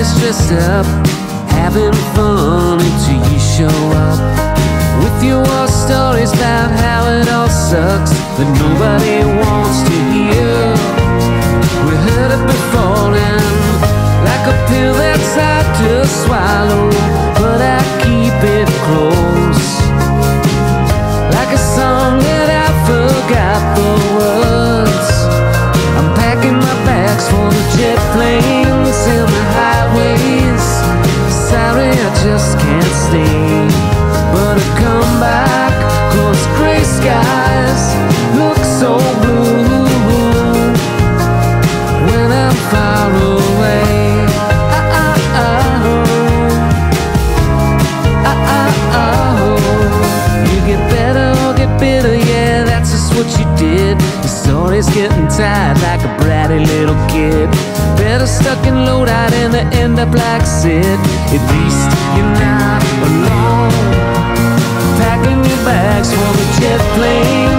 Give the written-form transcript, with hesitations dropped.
always dressed up, having fun until you show up with your war stories about how it all sucks that nobody wants to hear. We heard it before and like a pill that's hard to swallow, but I keep it close, like a song that I forgot the words. I'm packing my bags for the jet planes and the highways. Sorry, I just can't stay, but I come back, 'cause gray skies look so blue when I'm far away. You get better or get bitter, yeah, that's just what you did. Your story's getting tired like a bratty little kid. Better stuck in Lodi than to end up like Sid. At least you're not alone, packing your bags for the jet plane